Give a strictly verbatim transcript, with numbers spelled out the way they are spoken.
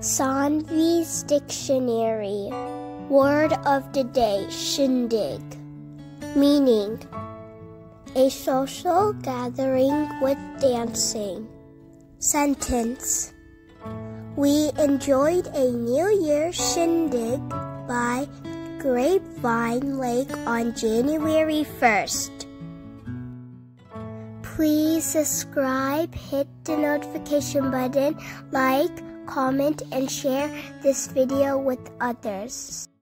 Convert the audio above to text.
Sanvi's Dictionary. Word of the day, Shindig. Meaning, a social gathering with dancing. Sentence. We enjoyed a New Year shindig by Grapevine Lake on January first. Please subscribe, hit the notification button, like, comment, and share this video with others.